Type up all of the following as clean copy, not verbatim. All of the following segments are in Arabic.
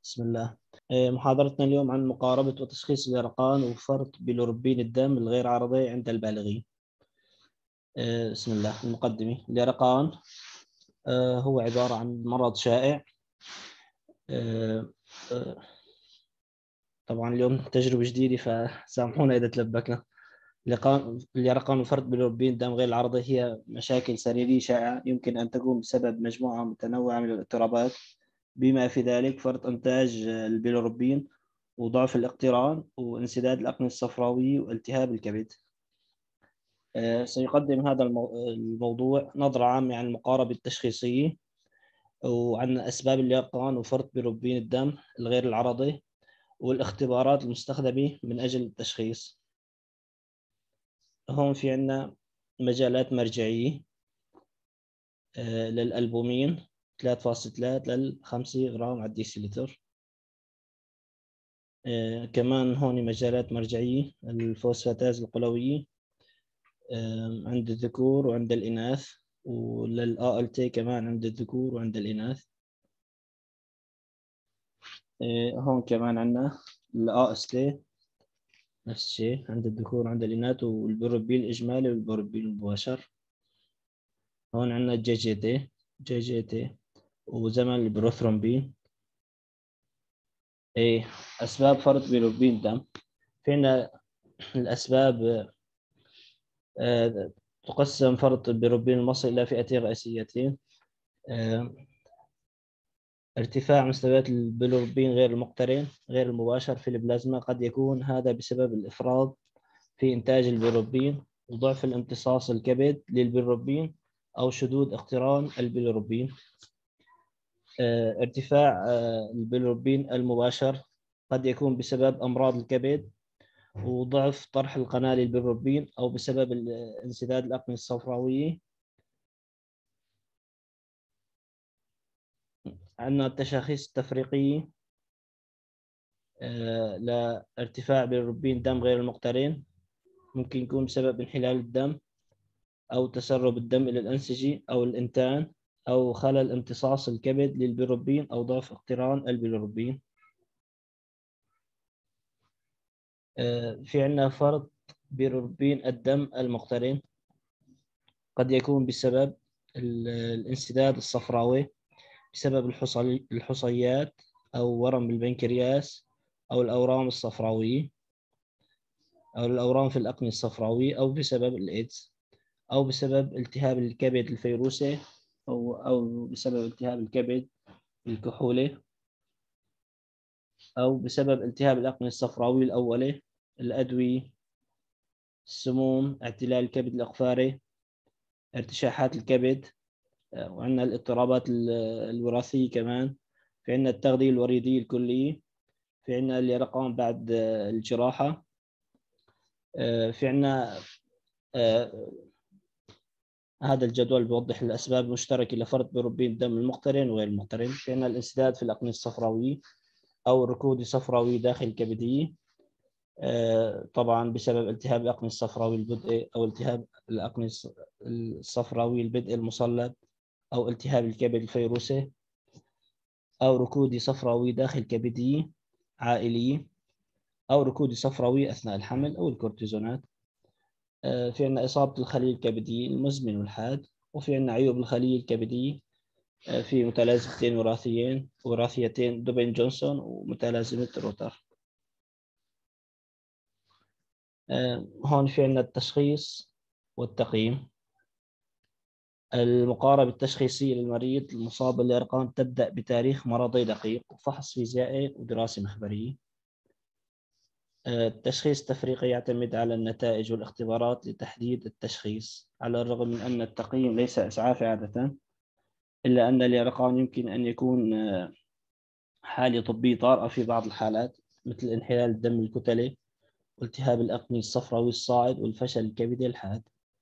بسم الله. محاضرتنا اليوم عن مقاربة وتشخيص اليرقان وفرط بيليروبين الدم الغير عرضي عند البالغين. بسم الله. المقدمة: اليرقان هو عبارة عن مرض شائع. آه، آه، طبعا اليوم تجربة جديدة فسامحونا إذا تلبكنا. اليرقان وفرط بيليروبين الدم غير العرضي هي مشاكل سريرية شائعة يمكن أن تكون بسبب مجموعة متنوعة من الاضطرابات، بما في ذلك فرط إنتاج البيليروبين وضعف الاقتران وانسداد الأقنية الصفراوية والتهاب الكبد. سيقدم هذا الموضوع نظرة عامة عن المقاربة التشخيصية وعن أسباب اليرقان وفرط بيليروبين الدم الغير العرضي والاختبارات المستخدمة من أجل التشخيص. هون في عنا مجالات مرجعية للألبومين 3.3 لل 5 غرام على الديسيلتر. كمان هون مجالات مرجعية الفوسفاتاز القلوية عند الذكور وعند الإناث، وللALT كمان عند الذكور وعند الإناث. هون كمان عندنا الAST نفس الشيء عند الذكور وعند الإناث، والبروبيل الإجمالي والبروبيل المباشر. هون عندنا جي جي تي وزمن البروثرومبين. أسباب فرط بيليروبين الدم. فينا الأسباب تقسم فرط البيليروبين المصري إلى فئتين رئيسيتين: ارتفاع مستويات البيليروبين غير المقترن غير المباشر في البلازما، قد يكون هذا بسبب الإفراط في إنتاج البيليروبين وضعف الامتصاص الكبد للبيليروبين أو شذوذ اقتران البيليروبين. ارتفاع البيليروبين المباشر قد يكون بسبب أمراض الكبد وضعف طرح القناة للبيليروبين أو بسبب انسداد الأقنية الصفراوية. عندنا التشخيص التفريقية لارتفاع بيليروبين دم غير المقترن، ممكن يكون بسبب انحلال الدم أو تسرب الدم إلى الأنسجة أو الإنتان أو خلل امتصاص الكبد للبيليروبين أو ضعف اقتران البيليروبين. في عندنا فرط بيليروبين الدم المقترن، قد يكون بسبب الانسداد الصفراوي بسبب الحصيات أو ورم بالبنكرياس أو الأورام الصفراوية أو الأورام في الأقنية الصفراوية، أو بسبب الإيدز، أو بسبب التهاب الكبد الفيروسي، أو بسبب التهاب الكبد الكحولي، أو بسبب التهاب الأقنية الصفراوية الأولي، الأدوية، السموم، اعتلال الكبد الأقفاري، ارتشاحات الكبد. وعندنا الاضطرابات الوراثية كمان. في عندنا التغذية الوريدية الكلية. في عندنا اليرقان بعد الجراحة. في عندنا هذا الجدول بيوضح الأسباب المشتركة لفرط بيليروبين الدم المقترن وغير المقترن. في عندنا الانسداد في الأقنية الصفراوية أو الركود الصفراوي داخل الكبدية، طبعا بسبب التهاب الأقنية الصفراوي البدء أو التهاب الأقنية الصفراوي البدء المصلب أو التهاب الكبد الفيروسي، أو ركود صفراوي داخل كبدية عائلية، أو ركود صفراوي أثناء الحمل أو الكورتيزونات. في عندنا إصابة الخلية الكبدية المزمن والحاد. وفي عندنا عيوب الخلية الكبدية في متلازمتين وراثيتين دوبين جونسون ومتلازمة روتر. هون في عندنا التشخيص والتقييم. المقاربة التشخيصية للمريض المصاب باليرقان تبدأ بتاريخ مرضي دقيق وفحص فيزيائي ودراسة مخبرية. التشخيص التفريقي يعتمد على النتائج والاختبارات لتحديد التشخيص. على الرغم من أن التقييم ليس إسعافي عادة، إلا أن اليرقان يمكن أن يكون حالة طبية طارئة في بعض الحالات، مثل انحلال الدم الكتلي والتهاب الأقنية الصفراوي الصاعد والفشل الكبدي الحاد.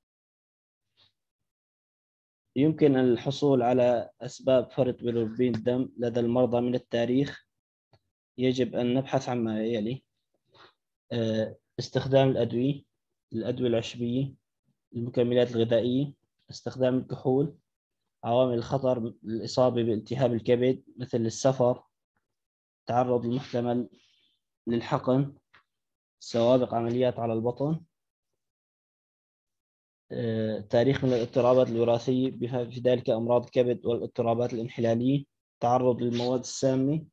يمكن الحصول على أسباب فرط بيليروبين الدم لدى المرضى من التاريخ. يجب أن نبحث عن ما يلي: استخدام الأدوية العشبية، المكملات الغذائية، استخدام الكحول، عوامل الخطر للإصابة بالتهاب الكبد مثل السفر تعرض المحتمل للحقن، سوابق عمليات على البطن، تاريخ من الاضطرابات الوراثية في ذلك أمراض الكبد والاضطرابات الانحلالية، تعرض للمواد السامة،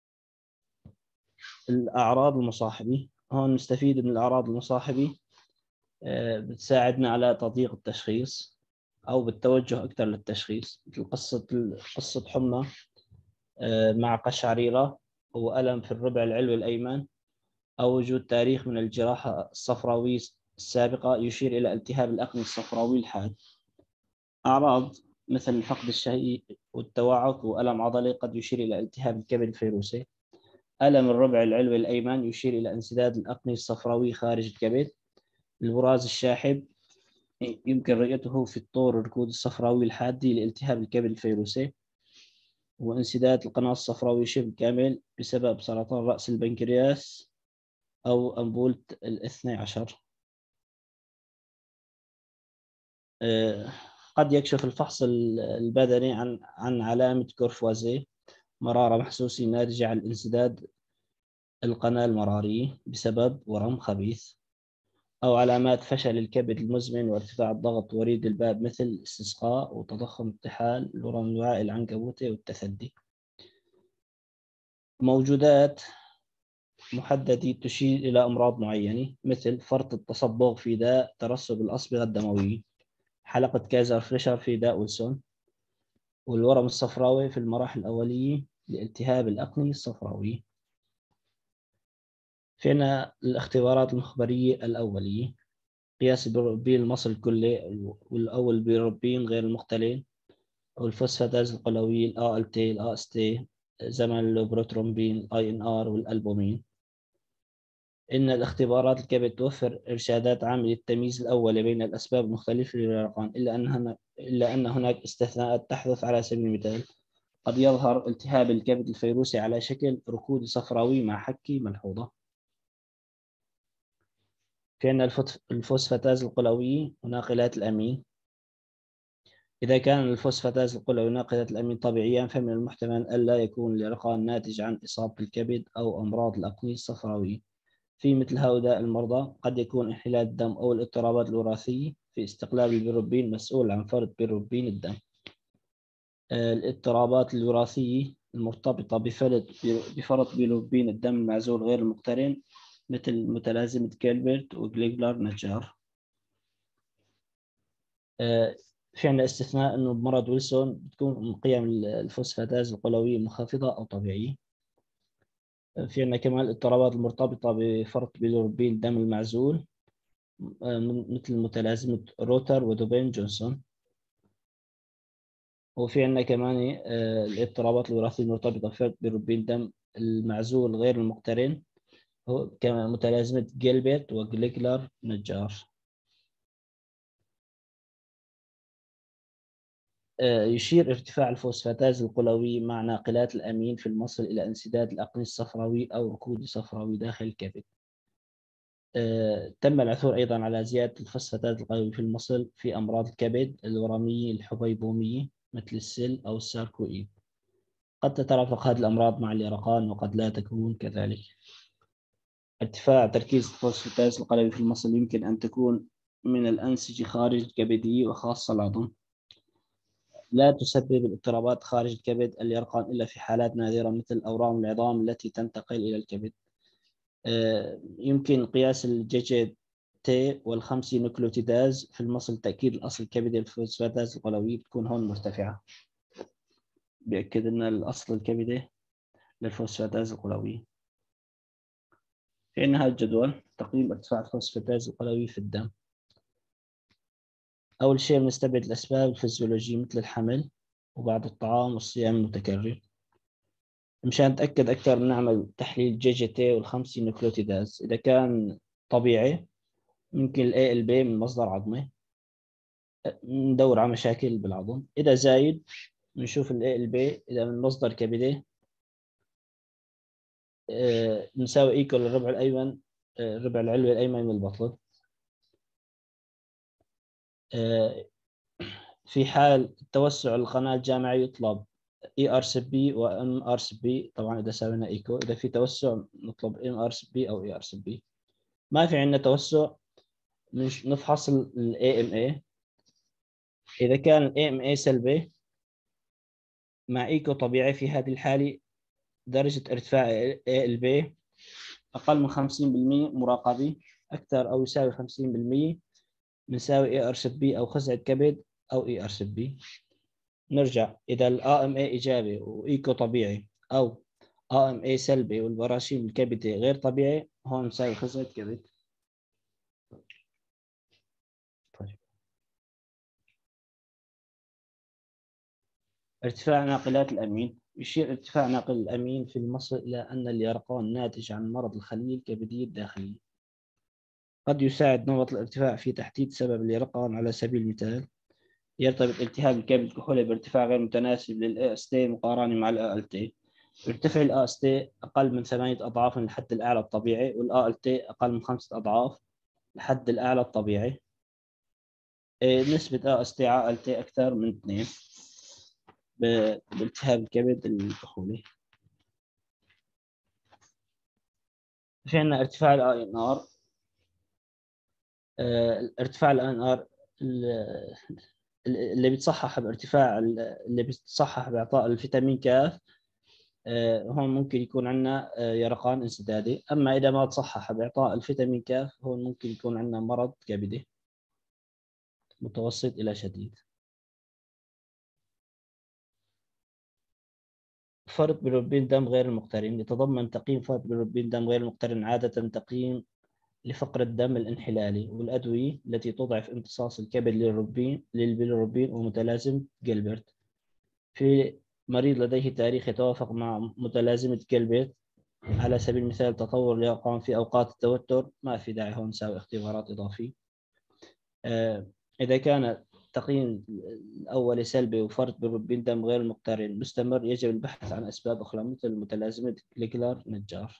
الأعراض المصاحبة. هون نستفيد من الأعراض المصاحبة، بتساعدنا على تضييق التشخيص أو بالتوجه أكثر للتشخيص، مثل قصة حمى مع قشعريرة وألم في الربع العلوي الأيمن، أو وجود تاريخ من الجراحة الصفراوية السابقة يشير إلى التهاب الأقنية الصفراوي الحاد. أعراض مثل فقد الشهية والتوعك وألم عضلي قد يشير إلى التهاب الكبد الفيروسي. ألم الربع العلوي الأيمن يشير إلى انسداد الأقنية الصفراوي خارج الكبد. البراز الشاحب يمكن رؤيته في الطور الركود الصفراوي الحادي لالتهاب الكبد الفيروسي. وانسداد القناة الصفراوية شبه كامل بسبب سرطان رأس البنكرياس أو أنبولة الاثني عشر. قد يكشف الفحص البدني عن علامة كورفوازيه، مرارة محسوسة ناتجة عن انسداد القناة المرارية بسبب ورم خبيث، أو علامات فشل الكبد المزمن وارتفاع الضغط وريد الباب مثل الاستسقاء وتضخم الطحال، الورم الوعائي العنكبوتي والتثدي. موجودات محددة تشير إلى أمراض معينة مثل فرط التصبغ في داء ترسب الأصبغة الدموية، حلقة كايزر فريشر في داء ويلسون، والورم الصفراوي في المراحل الأولية لالتهاب الأقنية الصفراوية. فينا الاختبارات المخبرية الأولية: قياس البيروبين المصل الكلي أو البيروبين غير المختلين، أو الفوسفاتاز القلوية ال ALT ال AST، زمن البروترومبين ال INR والألبومين. إن الاختبارات الكبد توفر إرشادات عامة للتمييز الأولي بين الأسباب المختلفة للإرقان، إلا أن هناك استثناءات تحدث. على سبيل المثال، قد يظهر التهاب الكبد الفيروسي على شكل ركود صفراوي مع حكة ملحوظة. فإن الفوسفاتاز القلوية وناقلات الأمين. إذا كان الفوسفاتاز القلوي وناقلات الأمين طبيعيا، فمن المحتمل ألا يكون الإرقان ناتج عن إصابة الكبد أو أمراض الأقنية الصفراوية. في مثل هؤلاء المرضى قد يكون انحلال الدم أو الاضطرابات الوراثية في استقلال البيروبين مسؤول عن فرط بيروبين الدم. الاضطرابات الوراثية المرتبطة بفرط بيروبين الدم المعزول غير المقترن، مثل متلازمة كيلبرت وجليغلر نجار. في عندنا استثناء انه بمرض ويلسون بتكون قيم الفوسفاتاز القلوية منخفضة او طبيعية. في عندنا كمان الاضطرابات المرتبطة بفرط بيليروبين الدم المعزول، مثل متلازمة روتر ودوبين جونسون. وفي عندنا كمان الاضطرابات الوراثية المرتبطة بفرط بيليروبين الدم المعزول غير المقترن، كمان متلازمة جيلبرت وجليغلر نجار. يشير ارتفاع الفوسفاتاز القلوي مع ناقلات الأمين في المصل إلى انسداد الأقنية الصفراوي أو ركود صفراوي داخل الكبد. تم العثور أيضا على زيادة الفوسفاتاز القلوي في المصل في أمراض الكبد الورمية الحبيبومية مثل السل أو الساركويد. قد تترافق هذه الأمراض مع اليرقان وقد لا تكون كذلك. ارتفاع تركيز الفوسفاتاز القلوي في المصل يمكن أن تكون من الأنسجة خارج الكبدية وخاصة العظم. لا تسبب الاضطرابات خارج الكبد اليرقان إلا في حالات نادرة مثل أورام العظام التي تنتقل إلى الكبد. يمكن قياس الجي تي والخمسي نوكليوتيداز في المصل تأكيد الأصل الكبدي للفوسفاتاز القلوية بتكون هون مرتفعة، بيأكد أن الأصل الكبدي للفوسفاتاز القلوية. في هذا الجدول تقييم ارتفاع الفوسفاتاز القلوي في الدم. أول شيء بنستبعد الأسباب الفيزيولوجية مثل الحمل وبعد الطعام والصيام المتكرر. مشان نتأكد أكثر نعمل تحليل جي تي والخمسي نوكليوتيداز. إذا كان طبيعي ممكن ال ALB من مصدر عظمي، ندور على مشاكل بالعظم. إذا زايد نشوف ال ALB إذا من مصدر كبدي، نساوي إيكو للربع الأيمن، الربع العلوي الأيمن من البطن. في حال توسع القناة الجامعية يطلب اي ار سي بي وام ار سي بي. طبعا اذا سوينا ايكو، اذا في توسع نطلب ام ار سي بي او اي ار سي بي. ما في عندنا توسع نفحص الاي ام اي. اذا كان الاي ام اي سلبي مع ايكو طبيعي، في هذه الحاله درجه ارتفاع ال بي اقل من 50% مراقبه، اكثر او يساوي 50% بنساوي اي ار سي بي او خزعه كبد او اي ار سي بي. نرجع، اذا الا ام اي ايجابي وايكو طبيعي، او ا ام اي سلبي والبراشيم الكبدي غير طبيعي، هون نساوي خزعه كبد. طيب. ارتفاع ناقلات الامين. يشير ارتفاع ناقل الامين في المصل الى ان اليرقان ناتج عن مرض الخلية الكبدية الداخلية. قد يساعد نمط الارتفاع في تحديد سبب اليرقان. على سبيل المثال، يرتبط التهاب الكبد الكحولي بارتفاع غير متناسب للاي اس تي مقارنة مع الاي ال تي. يرتفع الاي اس تي اقل من 8 اضعاف من الحد الاعلى الطبيعي، والاي ال تي اقل من 5 اضعاف الحد الاعلى الطبيعي. نسبة اي اس تي على ال تي اكثر من 2 بالتهاب الكبد الكحولي. في عندنا ارتفاع الاي ان ار. ارتفاع الاي ان ار اللي بيتصحح بارتفاع، اللي بيتصحح باعطاء الفيتامين كاف. هون ممكن يكون عندنا يرقان انسدادي. اما اذا ما تصحح باعطاء الفيتامين كاف، هون ممكن يكون عندنا مرض كبدي متوسط الى شديد. فرط بيلروبين دم غير المقترن. يتضمن تقييم فرط بيلروبين دم غير المقترن عادة تقييم لفقر الدم الانحلالي والأدوية التي تضعف امتصاص الكبد للبيلروبين ومتلازمة جيلبرت. في مريض لديه تاريخ يتوافق مع متلازمة جيلبرت، على سبيل المثال تطور اليقظة في أوقات التوتر، ما في داعي هون نسوي اختبارات إضافية. إذا كان التقييم الأولي سلبي وفرط بيلروبين دم غير المقترن مستمر، يجب البحث عن أسباب أخرى مثل متلازمة كليكلر نجار.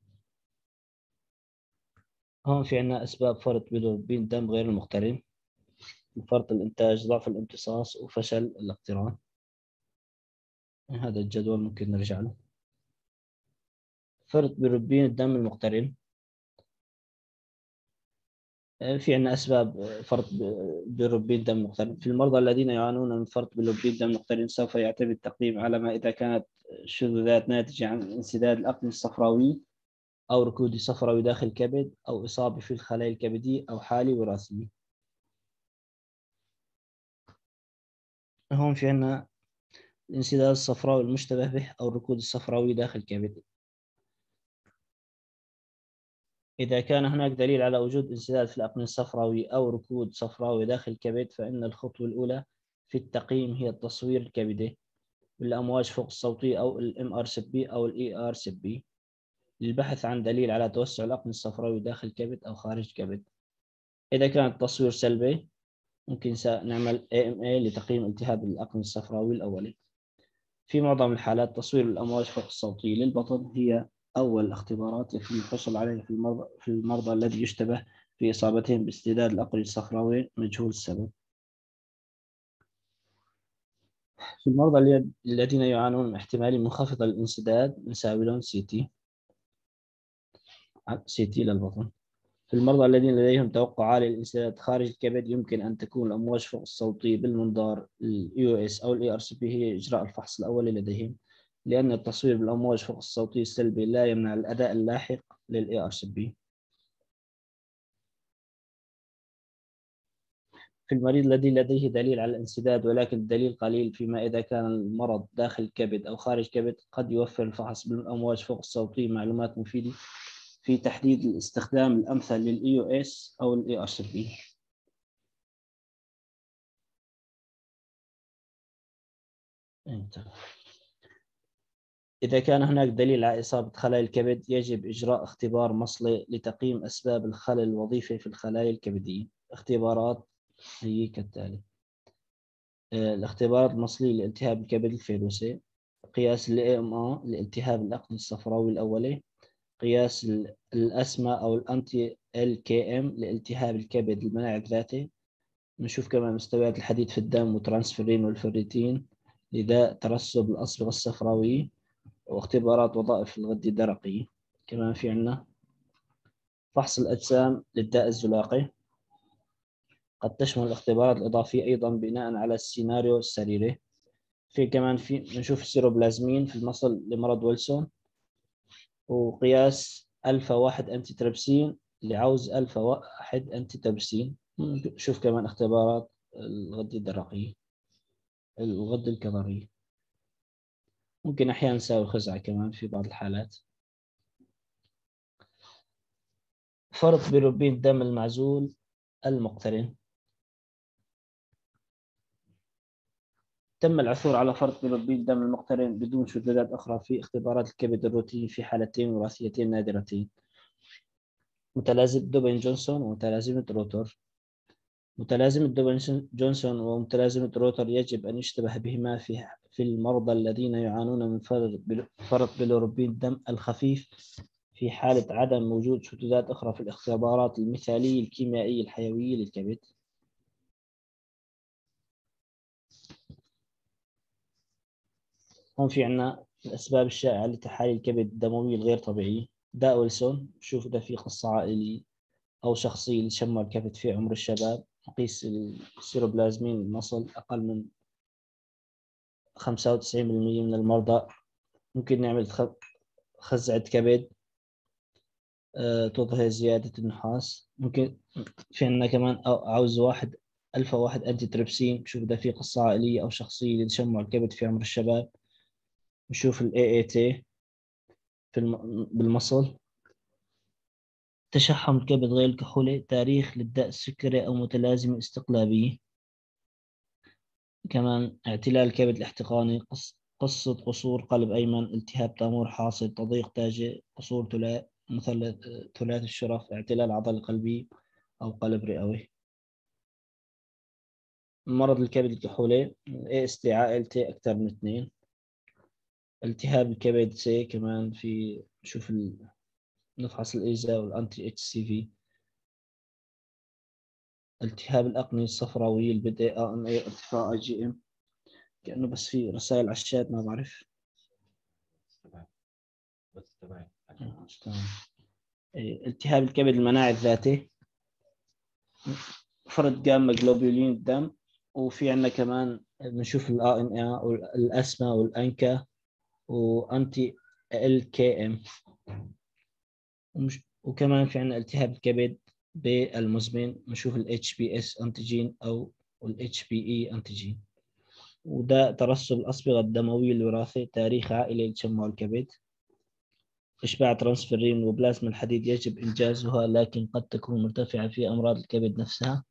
هون في عندنا أسباب فرط بيلروبين دم غير المقترن: فرط الإنتاج، ضعف الامتصاص، وفشل الاقتران. هذا الجدول ممكن نرجع له. فرط بيلروبين الدم المقترن. في عندنا أسباب فرط بيلروبين الدم المقترن. في المرضى الذين يعانون من فرط بيلروبين الدم المقترن سوف يعتمد التقييم على ما إذا كانت شذوذات ناتجة عن انسداد الأقنية الصفراوي أو ركودي صفراوي داخل الكبد أو إصابة في الخلايا الكبدية أو حالة وراثية. هون في عندنا الانسداد الصفراوي المشتبه به أو الركود الصفراوي داخل الكبد. إذا كان هناك دليل على وجود انسداد في الأقنية الصفراوي أو ركود صفراوي داخل الكبد، فإن الخطوة الأولى في التقييم هي التصوير الكبدي بالأمواج فوق الصوتية أو الام ار سي بي أو الاي ار سي بي للبحث عن دليل على توسع الأقنية الصفراوي داخل الكبد أو خارج الكبد. إذا كان التصوير سلبي، ممكن نعمل AMA لتقييم التهاب الأقنية الصفراوي الأولي. في معظم الحالات تصوير الأمواج فوق الصوتية للبطن هي أول الاختبارات يتم الحصول عليها في المرضى الذي يشتبه في إصابتهم باستعداد الأقنية الصفراوي مجهول السبب. في المرضى الذين يعانون من احتمال منخفض الانسداد نساوي لهم سي تي للبطن. في المرضى الذين لديهم توقع عالي للانسداد خارج الكبد، يمكن أن تكون الأمواج فوق الصوتية بالمنظار اليو اس أو الاي ار سي بي هي إجراء الفحص الأولي لديهم، لأن التصوير بالأمواج فوق الصوتية السلبي لا يمنع الأداء اللاحق للاي ار سي بي. في المريض الذي لديه دليل على الانسداد ولكن الدليل قليل، فيما إذا كان المرض داخل الكبد أو خارج الكبد، قد يوفر الفحص بالأمواج فوق الصوتية معلومات مفيدة في تحديد الاستخدام الأمثل للاي او اس أو الاي ار سي بي. إذا كان هناك دليل على إصابة خلايا الكبد، يجب إجراء اختبار مصلي لتقييم أسباب الخلل الوظيفي في الخلايا الكبدية. اختبارات هي كالتالي: الاختبارات المصلية لالتهاب الكبد الفيروسي، قياس ال AMA لالتهاب الأقنية الصفراوي الأولي، قياس الأسما أو الأنتي LKM لالتهاب الكبد المناعي الذاتي. نشوف كمان مستويات الحديد في الدم وترانسفيرين والفيريتين لداء ترسب الأصبغة الصفراوية واختبارات وظائف الغدة الدرقية. كمان في عنا فحص الأجسام للداء الزلاقي، قد تشمل الاختبارات الإضافية أيضا بناء على السيناريو السريري. في كمان نشوف السيروبلازمين في المصل لمرض ويلسون، وقياس ألفا واحد أنتي تريبسين لعوز ألفا واحد أنتي تريبسين. شوف كمان اختبارات الغدة الدرقية، الغدة الكظرية. ممكن أحيانا نساوي خزعة كمان في بعض الحالات. فرط بيلروبين الدم المعزول المقترن. تم العثور على فرط بيلروبين الدم المقترن بدون شذوذات أخرى في اختبارات الكبد الروتيني في حالتين وراثيتين نادرتين: متلازمة دوبين جونسون ومتلازمة روتر. متلازمة دوبين جونسون ومتلازمة روتر يجب أن يشتبه بهما في المرضى الذين يعانون من فرط بيلروبين الدم الخفيف في حالة عدم وجود شذوذات أخرى في الاختبارات المثالية الكيميائية الحيوية للكبد. هون في عنا الأسباب الشائعة لتحاليل الكبد الدموية الغير طبيعية: داء ويلسون، شوف إذا في قصة عائلية أو شخصية لشم الكبد في عمر الشباب. نقيس السيروبلازمين المصل أقل من 95% من المرضى. ممكن نعمل خزعة كبد تظهر زيادة النحاس. ممكن في عنا كمان عاوز ألفا واحد أنتي تريبسين، شوف إذا في قصة عائلية أو شخصية لتشمع الكبد في عمر الشباب. نشوف ال AAT بالمصل. تشحم الكبد غير الكحولي، تاريخ للداء السكري أو متلازمة استقلابية. كمان اعتلال الكبد الاحتقاني، قصة قصور قلب أيمن، التهاب تامور حاصل، تضيق تاجي، قصور ثلاث الشرف، اعتلال عضلة قلبي أو قلب رئوي. مرض الكبد الكحولي AST عائلتي أكثر من 2. التهاب الكبد سي كمان في نشوف نفحص الإيزا والأنتي HCV. التهاب الأقنية الصفراوية البدء ANA ارتفاع IgM، كأنه بس في رسائل على الشات ما بعرف. التهاب الكبد المناعي الذاتي، فرط جاما جلوبولين الدم. وفي عندنا كمان بنشوف ال ANA والأسما والأنكا وأنتي LKM. وكمان في عندنا التهاب الكبد بالمزمن، نشوف ال HBS أنتيجين أو ال HBE أنتيجين. وده ترسب الأصبغة الدموية الوراثي، تاريخ عائلي لتشمع الكبد. إشباع ترانسفيرين وبلازما الحديد يجب إنجازها، لكن قد تكون مرتفعة في أمراض الكبد نفسها.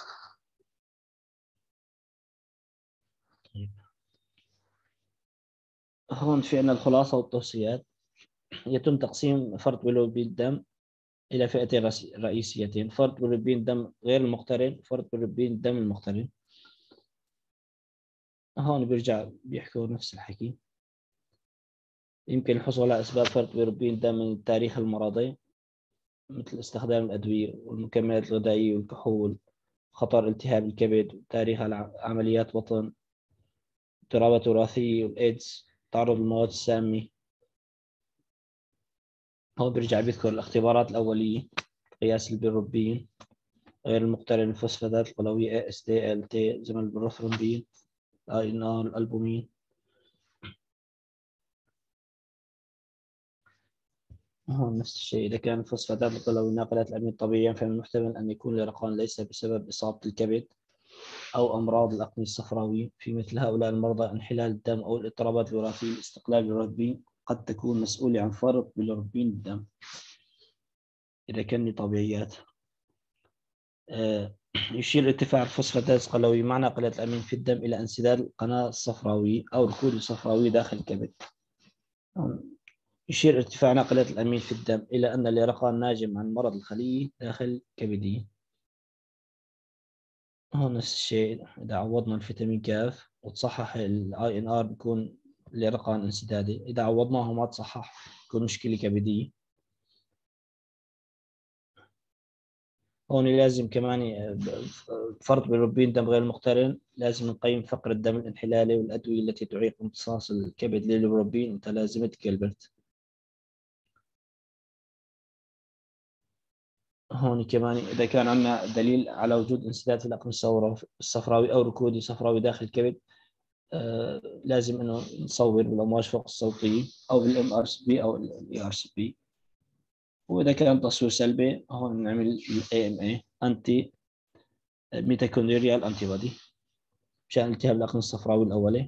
هون في عندنا الخلاصة والتوصيات. يتم تقسيم فرط بيلروبين الدم إلى فئتين رئيسيتين: فرط بيلروبين الدم غير المقترن وفرط بيلروبين الدم المقترن. هون بيرجع بيحكوا نفس الحكي. يمكن الحصول على أسباب فرط بيلروبين الدم من التاريخ المرضي، مثل استخدام الأدوية والمكملات الغذائية والكحول، خطر التهاب الكبد، تاريخ عمليات بطن، اضطرابات وراثية والإيدز، تعرض للمواد السامة. هو بيرجع بيذكر الاختبارات الأولية: قياس البيلروبين غير المقترن، الفوسفاتات القلوية AST ALT، زمن البروثرومبين، INR، الألبومين. هون نفس الشيء: إذا كان الفوسفاتات القلوية ناقلات الأمين الطبيعية فمن المحتمل أن يكون اليرقان ليس بسبب إصابة الكبد أو أمراض الأقنية الصفراوية. في مثل هؤلاء المرضى انحلال الدم أو الاضطرابات الوراثية الاستقلال البيلروبين قد تكون مسؤولة عن فرط بيلروبين الدم إذا كان طبيعيات. يشير ارتفاع الفوسفاتاز القلوي مع ناقلة الأمين في الدم إلى انسداد القناة الصفراوية أو الكود الصفراوي داخل الكبد. يشير ارتفاع ناقلة الأمين في الدم إلى أن اليرقان ناجم عن مرض الخلية داخل الكبدية. هون نفس الشيء: إذا عوضنا الفيتامين كاف وتصحح ال INR بيكون اليرقان انسدادي، إذا عوضناه وما تصحح بيكون مشكلة كبدية. هون لازم كمان فرط بالروبين دم غير مقترن، لازم نقيم فقر الدم الانحلالي والأدوية التي تعيق امتصاص الكبد للروبين متلازمة جيلبرت. هون كمان إذا كان عندنا دليل على وجود انسداد في الأقمصة الصفراوي أو ركودي صفراوي داخل الكبد، لازم إنه نصور بالأمواج فوق الصوتية أو بالام ار سي بي أو الاي ار سي بي. وإذا كان تصوير سلبي هون نعمل الاي ام اي انتي ميتوكوندريال انتي بودي مشان التهاب الأقمصة الصفراوي الأولي.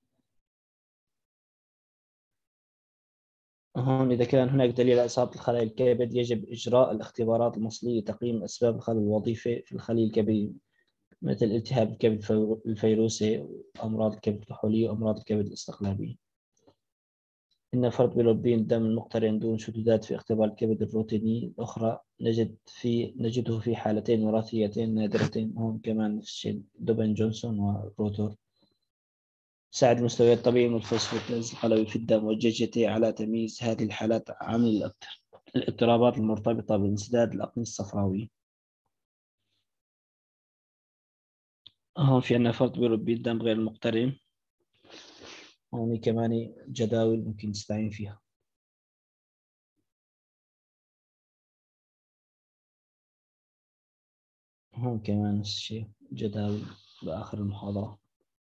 هون إذا كان هناك دليل على إصابة الخلايا الكبد يجب إجراء الاختبارات المصلية لتقييم أسباب الخلل الوظيفي في الخلية الكبدية، مثل التهاب الكبد الفيروسي وأمراض الكبد الكحولية وأمراض الكبد الاستقلابية. إن فرط بيلروبين الدم المقترن دون شذوذات في اختبار الكبد الروتيني الأخرى نجده في حالتين وراثيتين نادرتين، هون كمان نفس الشيء دوبن جونسون وروتور. ساعد المستويات الطبيعية من الفوسفاتيز القلوي في الدم والجي تي على تمييز هذه الحالات عن الاضطرابات المرتبطة بانسداد الأقمصة الصفراوية. هون في عندنا فرط بيلروبين الدم غير المقترن، هون كمان جداول ممكن نستعين فيها. هون كمان نفس الشيء جداول بآخر المحاضرة.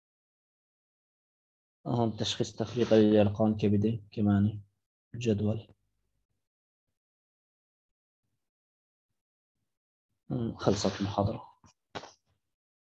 هون تشخيص تفريط لليرقان الكبدي كمان جدول. خلصت المحاضرة.